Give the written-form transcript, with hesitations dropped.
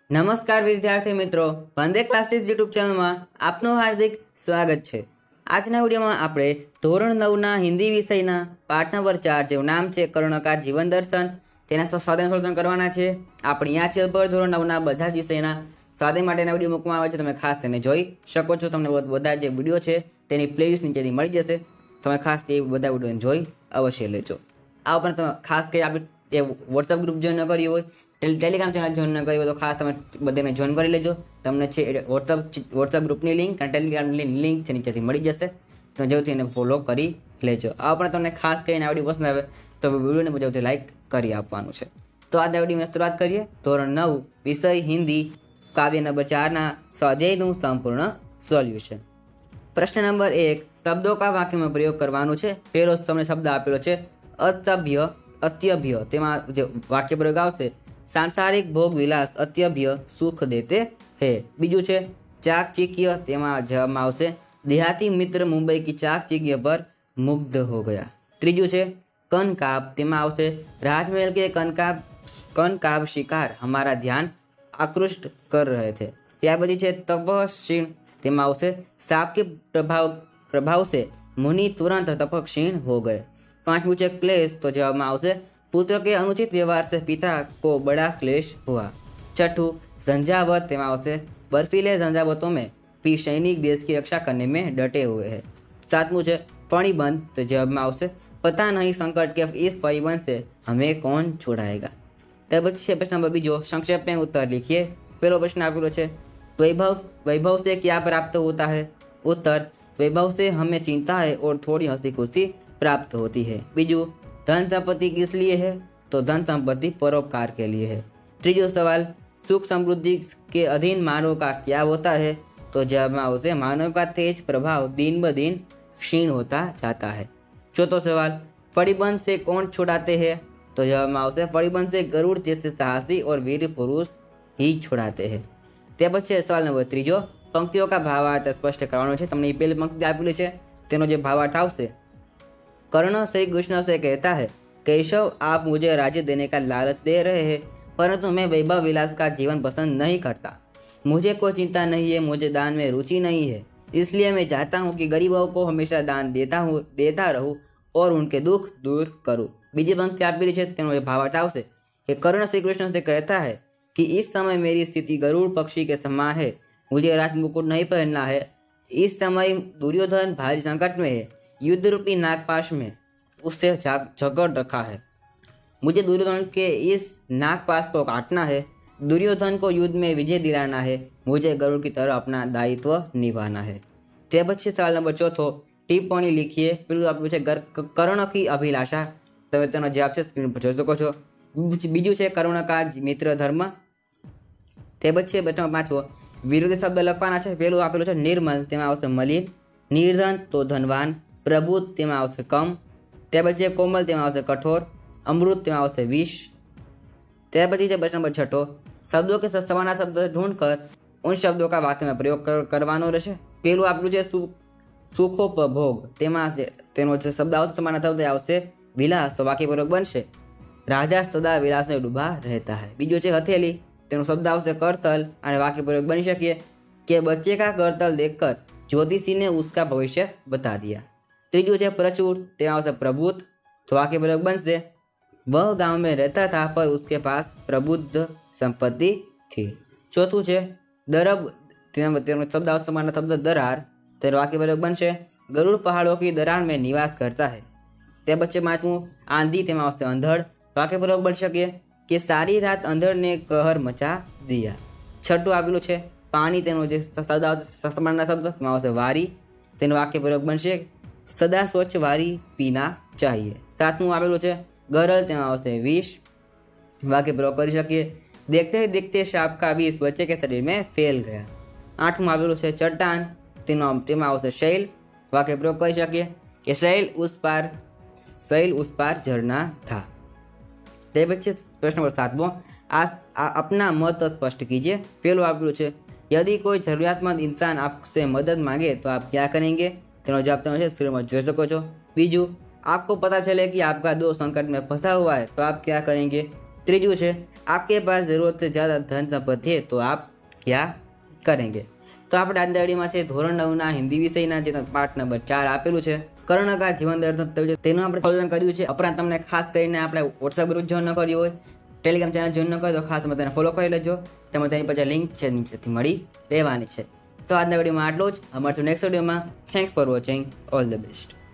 નમસ્કાર વિદ્યાર્થી મિત્રો, વંદે ક્લાસીસ યુટ્યુબ ચેનલમાં આપનું હાર્દિક સ્વાગત છે। આજના વિડીયોમાં આપણે ધોરણ 9ના હિન્દી વિષયના પાઠ નંબર 4 જેનું નામ છે કર્ણકા જીવન દર્શન તેના સ્વાધ્યાય સોલ્યુશન કરવાના છે। આપણે આ ચેનલ પર ધોરણ 9ના બધા જ વિષયના સ્વાધ્યાય માટેના વિડીયો મૂકવામાં આવે છે, તમે ખાસ તેને જોઈ શકો છો। તમને બધા જે વિડીયો છે તેની પ્લેલિસ્ટ નીચેથી મળી જશે, તમે ખાસ એ બધા વિડીયોને જોઈ અવશ્ય લેજો। આ ઉપરાંત તમે ખાસ કરી આપણે વોટ્સઅપ ગ્રુપ જોઈન ન કર્યું હોય, ટેલિગ્રામ ચેનલ જોઈન ન કરી હોય તો ખાસ તમે બધાને જોઈન કરી લેજો। તમને છે વોટ્સઅપ ગ્રુપની લિંક અને ટેલિગ્રામની લિંક છે નીચેથી મળી જશે, તમે જરૂરથી એને ફોલો કરી લેજો। આ ઉપરાંત તમને ખાસ કરીને આ વિડીયો પસંદ આવે તો વિડીયોને જરૂરથી લાઇક કરી આપવાનું છે। તો આજના વિડીયોની શરૂઆત કરીએ। ધોરણ 9 વિષય હિન્દી કાવ્ય નંબર 4ના સ્વાધ્યાયનું સંપૂર્ણ સોલ્યુશન। પ્રશ્ન નંબર 1, શબ્દો કા વાક્યમાં પ્રયોગ કરવાનું છે। પહેલો તમને શબ્દ આપેલો છે અતભ્ય અત્યભ્ય, તેમાં જે વાક્ય પ્રયોગ આવશે सांसारिक भोग विलास अत्यभ्य सुख देते हैं। बीजू है चाकचिक्य, तेमा जवाब आवशे देहाती मित्र मुंबई की चाकचिक्य पर मुग्ध हो गया। त्रीजू है कनकाब, तेमा आवशे राजमहल के कनकाब शिकार हमारा ध्यान आकृष्ट कर रहे थे। त्यार पछी है तपक्षीण, तेमा आवशे साप के प्रभाव से मुनि तुरंत तपक्षीण हो गए। पांचमू है क्लेश, तो जवाब में आवशे पुत्र के अनुचित व्यवहार से पिता को बड़ा क्लेश हुआ। छठू झंझावत, तेमा आवशे बर्फीले झंझावतों में भी सैनिक देश की रक्षा करने में डटे हुए हैं। सातमू है फणिबंध, तो जवाब में आवशे पता नहीं संकट के इस परिबंध से हमें कौन छुड़ाएगा। त्यार पछी प्रश्न नंबर बीजो, संक्षेप में उत्तर लिखिए। पहलो प्रश्न आपेलो छे वैभव से क्या प्राप्त होता है। उत्तर वैभव से हमें चिंता है और थोड़ी हंसी खुशी प्राप्त होती है। बीजू धन संपत्ति किस लिए है, तो धन संपत्ति परोपकार के लिए है। तीजो सवाल सुख समृद्धि के अधीन मानव का क्या होता है, तो जवाब में आवशे मानव का तेज प्रभाव दिन ब दिन क्षीण होता जाता है। चौथो सवाल फणिबंध से कौन छुड़ाते हैं, तो जवाब में आवशे फणिबंध से गरुड़ जैसे साहसी और वीर पुरुष ही छुड़ाते हैं। त्या पछी सवाल नंबर तीजो, पंक्तिओं का भावार्थ स्पष्ट करवानो छे। तमने पहली पंक्ति आपेली छे तेनो जे भावार्थ आवशे, कर्ण श्री कृष्ण से कहता है केशव आप मुझे राज्य देने का लालच दे रहे हैं, परंतु मैं वैभव विलास का जीवन पसंद नहीं करता। मुझे कोई चिंता नहीं है, मुझे दान में रुचि नहीं है, इसलिए मैं चाहता हूँ कि गरीबों को हमेशा दान देता रहूँ और उनके दुख दूर करूँ। बीजी पंक्ति आपेली छे तेनो भावार्थ आवशे कि कर्ण श्री कृष्ण से कहता है कि इस समय मेरी स्थिति गरुड़ पक्षी के समान है, मुझे राज मुकुट नहीं पहनना है। इस समय दुर्योधन भारी संकट में है, युद्ध रूपी नागपाश में उससे झगड़ रखा है। मुझे दुर्योधन के इस नागपाश को काटना है, दुर्योधन को युद्ध में विजय दिलाना है, मुझे गरुड़ की तरह अपना दायित्व निभाना है। ते पछी सवाल नंबर चौथो, टिप्पणी लिखिए। पेलुं आप्युं छे कर्ण की अभिलाषा, तमे तेनो जवाब छे स्क्रीन पर जोई शको छो। बीजुं छे कर्ण का मित्र धर्म। ते पछी प्रश्न पांचमो, विरोधी शब्द लखवाना छे। पेलुं आपेलुं छे निर्मल, तेमां आवशे मलिन। निर्धन तो धनवान। प्रबुद्ध, तेमां आवशे कम। त्यार पछी कोमल, तेमां आवशे कठोर। अमृत, तेमां आवशे विष। त्यार पछी प्रश्न नंबर छठो, शब्दों के समाना शब्द ढूंढकर उन शब्दों का वाक्य में प्रयोग करवानो रहेशे। पेलुं आपेलुं छे सुखोपभोग, तेमां तेनो जे शब्द आवशे समाना शब्द आवशे विलास, तो वाक्य प्रयोग बनशे राजा सदा विलास में डूबा रहता है। बीजो छे हथेली, तेनो शब्द आवशे करतल અને वाक्य प्रयोग बनी सके कि बच्चे का करतल देखकर ज्योतिषी ने उसका भविष्य बता दिया। तीजू है प्रचुर, तेमां आवशे प्रबुद्ध, तो वाक्य प्रयोग बनशे वह गांव में रहता था पर उसके पास प्रबुद्ध संपत्ति थी। चौथुं है दरब, तेनो शब्द आवशे समाना शब्द दरार, तेनो वाक्य प्रयोग बनशे गरुड़ पहाड़ों की दरार में निवास करता है। त्या पछी पांचमुं आंधी, तेमां आवशे अंधड़, वाक्य प्रयोग बनी सके कि सारी रात अंधड़ ने कहर मचा दिया। छठुं आपेलुं छे पानी, तेनो जे शब्द आवशे समाना शब्द तेमां आवशे वारी, तेनो वाक्य प्रयोग बनशे सदा स्वच्छ वारी पीना चाहिए। सातमું आपेलुं छे गरल, तेमां आवशे विष, वाक्य प्रयोग करी सकीए देखते ही देखते सांप का विष बच्चे के शरीर में फैल गया। आठमुं आपेलुं छे चट्टान, तेमां आवशे शैल, वाक्य प्रयोग करी सकीए कि शैल उस पार झरना था। ते पछी प्रश्न नंबर 7मो, अपना मत स्पष्ट कीजिए। पेलुं आपेलुं छे यदि कोई जरूरियातमंद इंसान आपसे मदद मांगे तो आप क्या करेंगे, तेनो जवाब તમે स्क्रीन पर જોઈ શકો છો। बीजू आपको पता चले कि आपका दोस्त संकट में फंसा हुआ है तो आप क्या करेंगे। त्रीजू है आपके पास ज़रूरत से ज़्यादा धन संपत्ति है तो आप क्या करेंगे? તો આપણે આજના વિડીયોમાં છે ધોરણ 9ના હિન્દી વિષયના જે પાઠ નંબર 4 આપેલું છે કર્ણકા જીવન દર્શન તેનું આપણે સોલ્યુશન કર્યું છે. ઉપરાંત તમને ખાસ કરીને આપણે વોટ્સએપ ગ્રુપ જોઈન ન કર્યું હોય, ટેલિગ્રામ ચેનલ જોઈન ન કર્યો તો ખાસ તમે તેને ફોલો કરી લેજો. તેમાં તેની પછી લિંક છે નીચેથી મળી રહેવાની છે. તો આજના વિડીયોમાં આટલું જ. મળશું નેક્સ્ટ વિડીયોમાં. Thanks for watching. All the best.